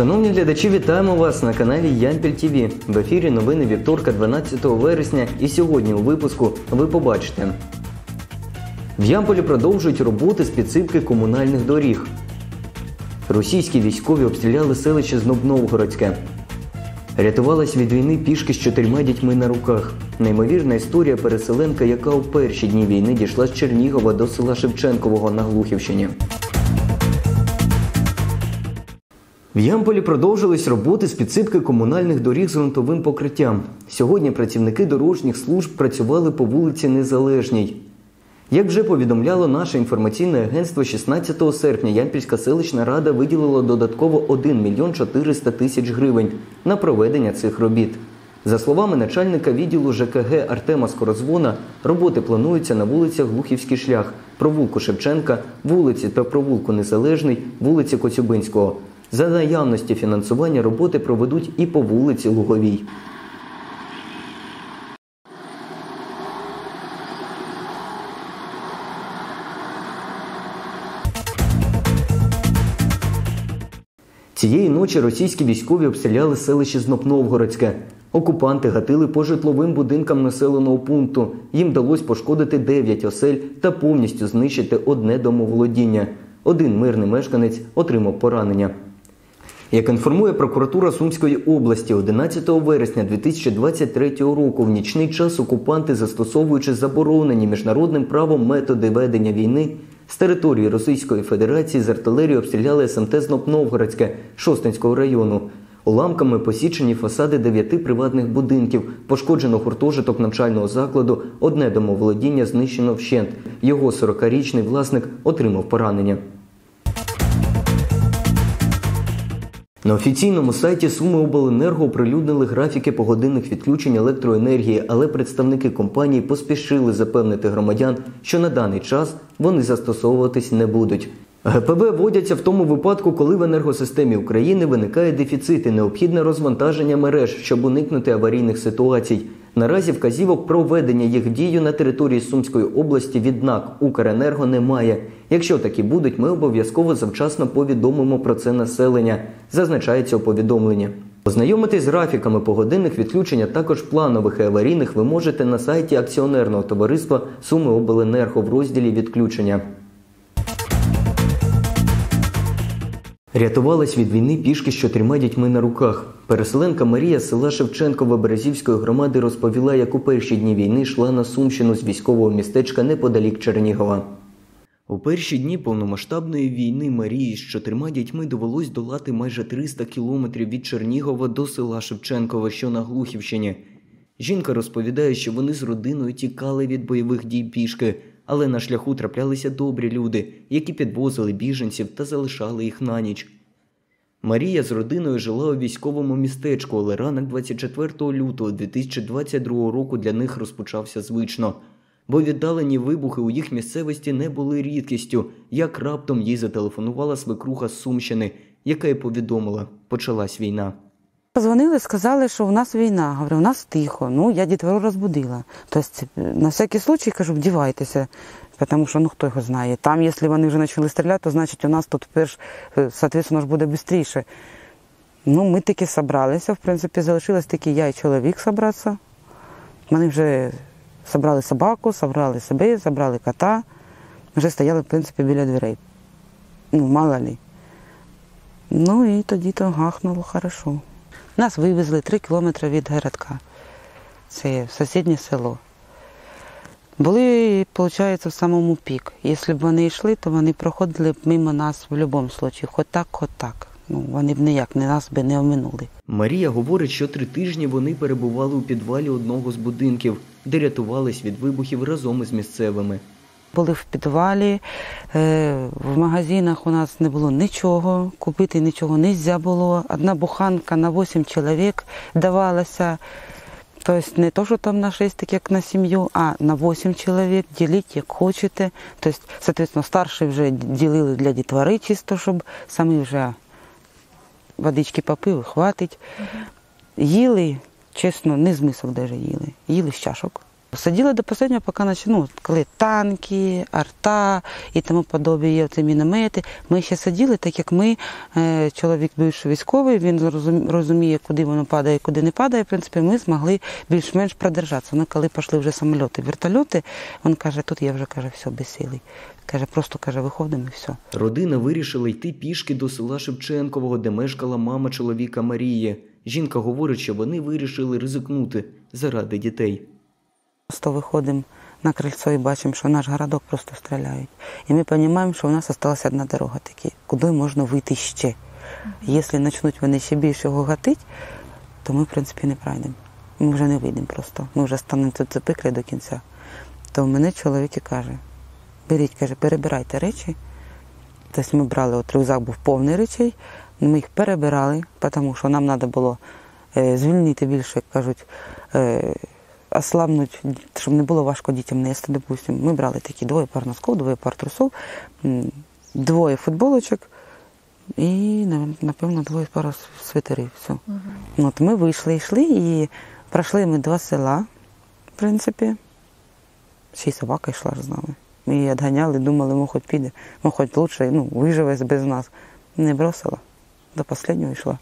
Шановні глядачі, вітаємо вас на каналі Ямпіль ТВ. В ефірі новини вівторка 12 вересня і сьогодні у випуску ви побачите. В Ямполі продовжують роботи з підсипки комунальних доріг. Російські військові обстріляли селище Зноб-Новгородське. Рятувалась від війни пішки з 4 дітьми на руках. Неймовірна історія переселенка, яка у перші дні війни дійшла з Чернігова до села Шевченкового на Глухівщині. В Ямполі продовжились роботи з підсипки комунальних доріг з ґрунтовим покриттям. Сьогодні працівники дорожніх служб працювали по вулиці Незалежній. Як вже повідомляло наше інформаційне агентство, 16 серпня Ямпільська селищна рада виділила додатково 1 мільйон 400 тисяч гривень на проведення цих робіт. За словами начальника відділу ЖКГ Артема Скорозвона, роботи плануються на вулицях Глухівський шлях, провулку Шевченка, вулиці та провулку Незалежний, вулиці Коцюбинського. За наявності фінансування роботи проведуть і по вулиці Луговій. Цієї ночі російські військові обстріляли селище Зноб-Новгородське. Окупанти гатили по житловим будинкам населеного пункту. Їм вдалося пошкодити 9 осель та повністю знищити одне домоволодіння. Один мирний мешканець отримав поранення. Як інформує прокуратура Сумської області, 11 вересня 2023 року в нічний час окупанти, застосовуючи заборонені міжнародним правом методи ведення війни, з території Російської Федерації з артилерії обстріляли СМТ Зноб-Новгородське Шостинського району. Уламками посічені фасади 9 приватних будинків, пошкоджено гуртожиток навчального закладу, одне домоволодіння знищено вщент. Його 40-річний власник отримав поранення. На офіційному сайті Сумиобленерго оприлюднили графіки погодинних відключень електроенергії, але представники компанії поспішили запевнити громадян, що на даний час вони застосовуватись не будуть. ГПБ вводяться в тому випадку, коли в енергосистемі України виникає дефіцит і необхідне розвантаження мереж, щоб уникнути аварійних ситуацій. Наразі вказівок про введення їх в дію на території Сумської області від НАК «Укренерго» немає. Якщо такі будуть, ми обов'язково завчасно повідомимо про це населення, зазначається у повідомленні. Ознайомитись з графіками погодинних відключень, а також планових і аварійних ви можете на сайті акціонерного товариства Сумиобленерго в розділі «Відключення». Рятувалась від війни пішки з 4 дітьми на руках. Переселенка Марія з села Шевченкове Березівської громади розповіла, як у перші дні війни йшла на Сумщину з військового містечка неподалік Чернігова. У перші дні повномасштабної війни Марії з 4 дітьми довелось долати майже 300 кілометрів від Чернігова до села Шевченкове, що на Глухівщині. Жінка розповідає, що вони з родиною тікали від бойових дій пішки, але на шляху траплялися добрі люди, які підвозили біженців та залишали їх на ніч. Марія з родиною жила у військовому містечку, але ранок 24 лютого 2022 року для них розпочався звично. Бо віддалені вибухи у їх місцевості не були рідкістю, як раптом їй зателефонувала свекруха з Сумщини, яка й повідомила – почалась війна. Позвонили, сказали, що у нас війна. Говорю, у нас тихо. Ну, я дітвору розбудила. Тобто, на всякий случай, кажу, вдівайтеся, тому що, хто його знає. Там, якщо вони вже почали стріляти, то, значить, у нас тут, соответственно, ж буде швидше. Ну, ми таки зібралися, в принципі, залишилось тільки я і чоловік зібратися. Вони вже зібрали собаку, зібрали себе, зібрали кота. Вже стояли, в принципі, біля дверей. Ну, мало ли. Ну, і тоді-то гахнуло хорошо. Нас вивезли 3 кілометри від городка. Це сусіднє село. Були, виходить, в самому пік. Якщо б вони йшли, то вони проходили б мимо нас в будь-якому випадку. Хоч так, хоч так. Ну, вони б ніяк нас би не оминули. Марія говорить, що 3 тижні вони перебували у підвалі одного з будинків, де рятувались від вибухів разом із місцевими. Були в підвалі, в магазинах у нас не було нічого, купити нічого не можна було. Одна буханка на 8 чоловік давалася. Тобто не то, що там на 6, так як на сім'ю, а на 8 чоловік, діліть як хочете. Тобто, соответственно, старші вже ділили для дітвори чисто, щоб самі вже водички попили, хватить. Їли, чесно, не з мисок навіть їли. Їли з чашок. Сиділи до останнього, поки коли танки, арта і тому подобне є ці міномети. Ми ще сиділи, так як ми, чоловік бивший військовий, він розуміє, куди воно падає, куди не падає. В принципі, ми змогли більш-менш продержатися. Ну, коли пішли вже самольоти, вертольоти, він каже, тут я вже, все, безсилий. Каже, просто, виходимо і все. Родина вирішила йти пішки до села Шевченкового, де мешкала мама чоловіка Марії. Жінка говорить, що вони вирішили ризикнути заради дітей. Просто виходимо на крильцо і бачимо, що наш городок просто стріляють. І ми розуміємо, що у нас залишилася одна дорога таки, куди можна вийти ще. Якщо почнуть вони ще більше гатити, то ми, в принципі, не пройдемо. Ми вже не вийдемо просто. Ми вже станемо тут запекли до кінця. То мене чоловік і каже, беріть, перебирайте речі. Тобто ми брали, рюкзак був повний речей, ми їх перебирали, тому що нам треба було звільнити більше, як кажуть, ослабнути, щоб не було важко дітям нести, допустимо. Ми брали такі 2 пар носків, 2 пар трусов, 2 футболочок і, напевно, 2 пар свитерів. Все. От ми вийшли, йшли і пройшли ми 2 села, в принципі. Ще й собака йшла з нами. Ми її відганяли, думали, хоч піде, хоч краще, виживе без нас. Не бросила, до останнього йшла.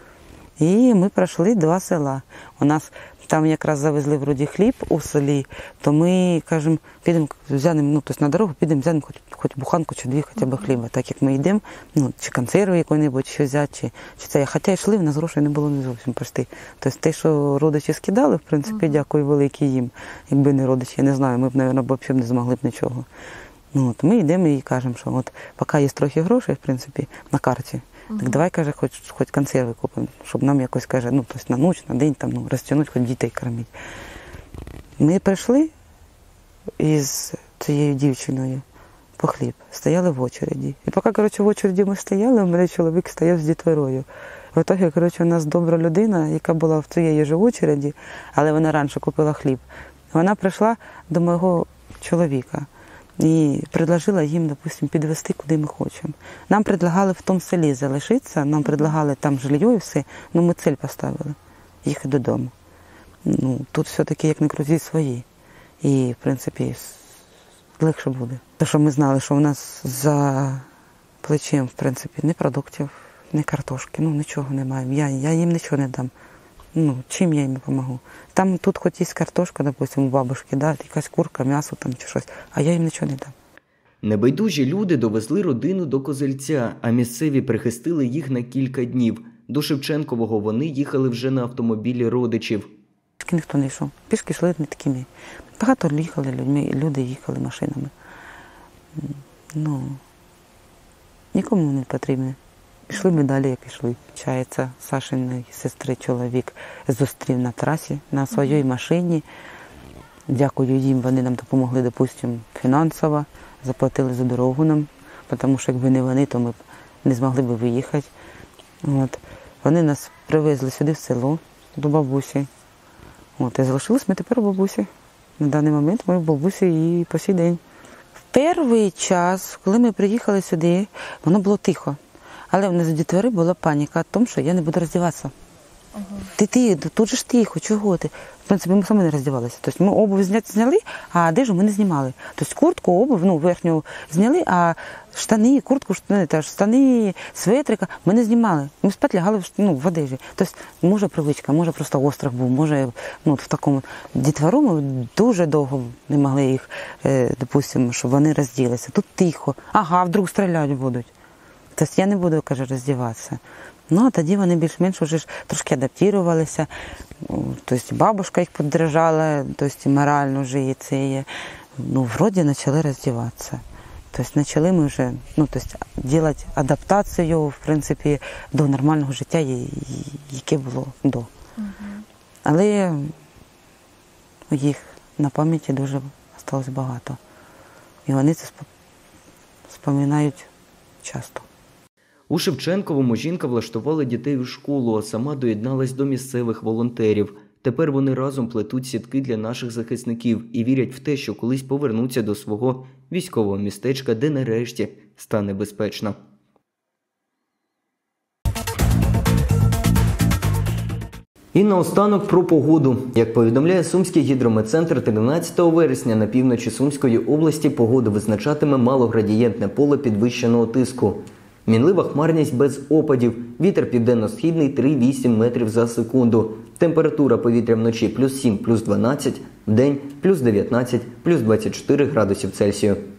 І ми пройшли 2 села. У нас там якраз завезли вроді хліб у селі, то ми, кажемо, підемо, взянемо, на дорогу підемо, взянемо хоч буханку чи 2 хоча б хліба. Так як ми йдемо, чи консерви якої-небудь, що взяти, чи це. Хоча йшли, в нас грошей не було не зовсім почти. Тобто те, що родичі скидали, в принципі, дякую велике їм. Якби не родичі, я не знаю, ми б, мабуть, взагалі не змогли б нічого. Ми йдемо і кажемо, що поки є трохи грошей, в принципі, на карті, так давай, хоч консерви купимо, щоб нам якось, на ніч, на день, розтягнути, хоч дітей кормити. Ми прийшли із цією дівчиною по хліб, стояли в очереді. І поки, в очереді ми стояли, у мене чоловік стояв з дітворою. В ітогі, у нас добра людина, яка була в цієї ж очереді, але вона раніше купила хліб. Вона прийшла до мого чоловіка і предложила їм, допустим, підвезти, куди ми хочемо. Нам предлагали в тому селі залишитися, нам предлагали там жилье і все, але ми цель поставили – їхати додому. Тут все-таки, як не крути, свої. І, в принципі, легше буде. Тому що ми знали, що у нас за плечем, в принципі, ні продуктів, ні картошки, нічого не маємо. Я їм нічого не дам. Чим я їм допомогу? Там тут хоч є картошка, допустим, у бабушки, якась курка, м'ясо там чи щось, а я їм нічого не дам. Небайдужі люди довезли родину до Козельця, а місцеві прихистили їх на кілька днів. До Шевченкового вони їхали вже на автомобілі родичів. Пішки ніхто не йшов. Пішки йшли не такими. Багато їхали людьми, люди їхали машинами. Нікому не потрібно. Пішли ми далі, як йшли. Чається, Сашиної сестри чоловік зустрів на трасі, на своїй машині. Дякую їм, вони нам допомогли, допустимо, фінансово, заплатили за дорогу нам, тому що якби не вони, то ми б не змогли б виїхати. Вони нас привезли сюди в село, до бабусі. І залишились ми тепер у бабусі. На даний момент ми в бабусі і по сей день. В перший час, коли ми приїхали сюди, воно було тихо. Але в нас в дітвори була паніка в тому, що я не буду роздіватися. Ти, тут же ж тихо, чого ти? В принципі, ми самі не роздівалися. Тобто ми обув зняли, а одежу ми не знімали. Тобто куртку, обув, верхню зняли, а штани, куртку, штани, светрика ми не знімали. Ми спати лягали в одежі. Тобто, може привичка, може просто острах був, може в такому дітвору ми дуже довго не могли їх, допустимо, щоб вони розділися. Тут тихо. Ага, вдруг стріляти будуть. Тобто я не буду, каже, роздіватися. А тоді вони більш-менш вже трошки адаптувалися. Тобто бабушка їх піддержала, тобто морально вже і це є. Вроді почали роздіватися. Тобто почали ми вже, робити адаптацію, в принципі, до нормального життя, яке було до. Але їх на пам'яті дуже залишилось багато. І вони це споминають часто. У Шевченковому жінка влаштувала дітей у школу, а сама доєдналась до місцевих волонтерів. Тепер вони разом плетуть сітки для наших захисників і вірять в те, що колись повернуться до свого військового містечка, де нарешті стане безпечно. І наостанок про погоду. Як повідомляє Сумський гідрометцентр, 13 вересня на півночі Сумської області погоду визначатиме малоградієнтне поле підвищеного тиску. Мінлива хмарність без опадів, вітер південно-східний 3,8 метрів за секунду. Температура повітря вночі +7, +12, вдень +19, +24 градусів Цельсію.